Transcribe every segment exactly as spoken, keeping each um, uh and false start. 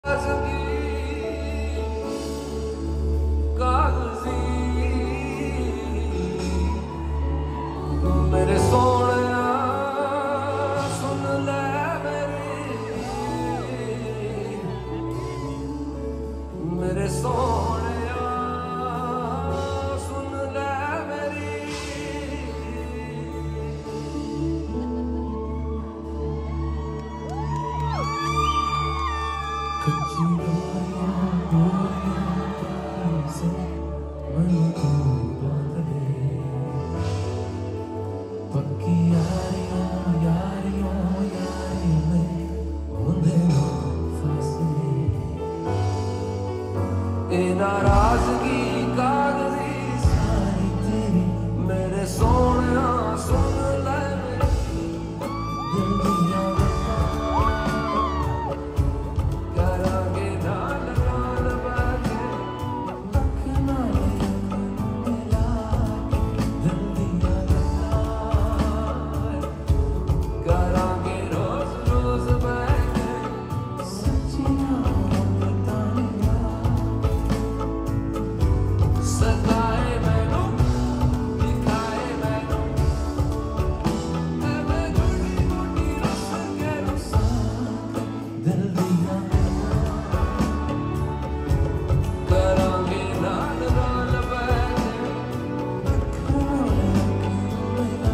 मेरे सोने सुन ले मेरी, मेरे सोने सुन ले मेरी। कच्ची डोरियां डोरियां से मन को बांध दे, पक्की यारियों यारियों यारी में होंदे ना फासले। ए नाराजगी कागजी सारी तेरी, मेरे सोने सुन ले मेरी। दिल दिया करांगे नाल नाल बैठे, अख नाल मिला के। दिल दिया करांगे रोज रोज बैठे, सच्चियां बतानियां। सताए मैनू दिखाए मैनू, मैं गुड़ी गुड़ी रस के रुसा। दिल दिया करांगे नाल नाल बैठे, अख नाल मिला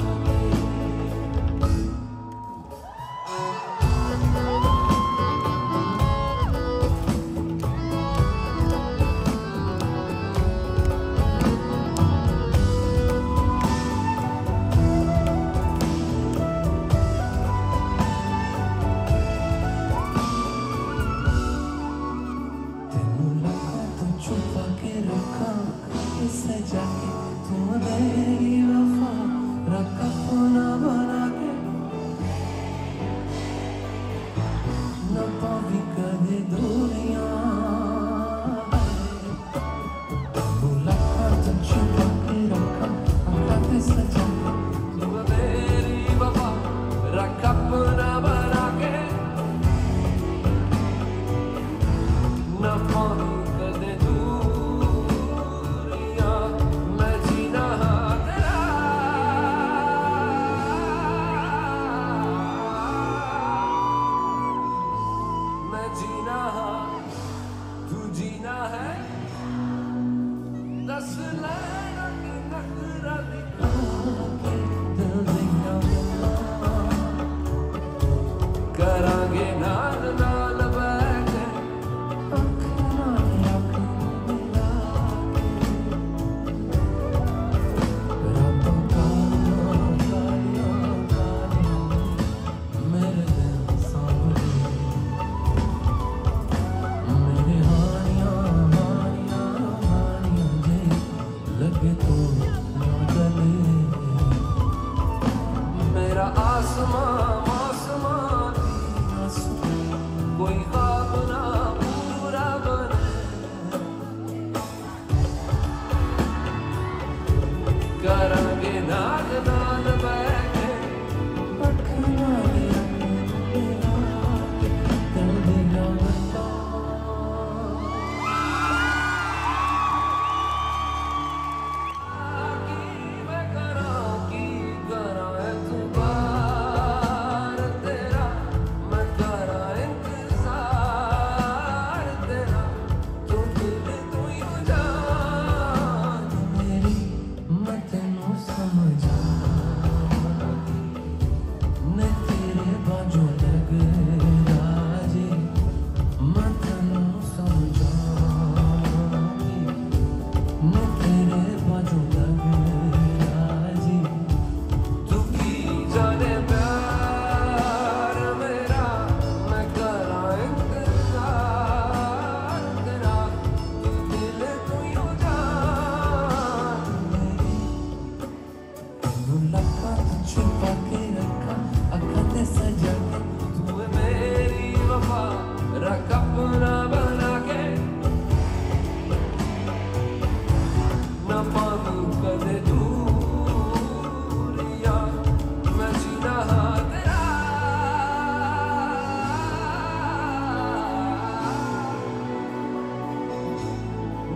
छुपा के रखा सजा के, तू मेरी वफा रखा अपना बना के। न पावी कदे दूरियां मुलाकात, छुपा के रखा अपना सजा के, तू मेरी वफा रखा अपना बना के। न पावी कदे जीना तू जीना है, दस लैला की नखरा दिखा के। दिल दिया करांगे नाल नाल बैठे, अख नाल अख मिला के। रब कालियां कालियां कालियां मेरे दिल सांभले, मेरे हानियां हानियां हानियां जे लग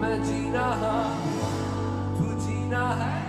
मैं जी रहा, तू जीना है।